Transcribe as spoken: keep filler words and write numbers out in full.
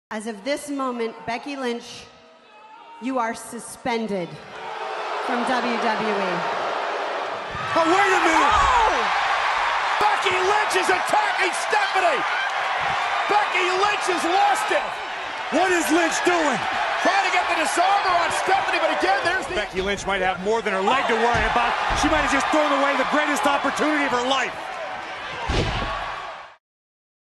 As of this moment, Becky Lynch, you are suspended from W W E. Oh, wait a minute! Oh! Becky Lynch is attacking Stephanie! Becky Lynch has lost it! What is Lynch doing? Trying to get the disarmer on Stephanie, but again, there's the... Becky Lynch might have more than her leg to worry about. She might have just thrown away the greatest opportunity of her life.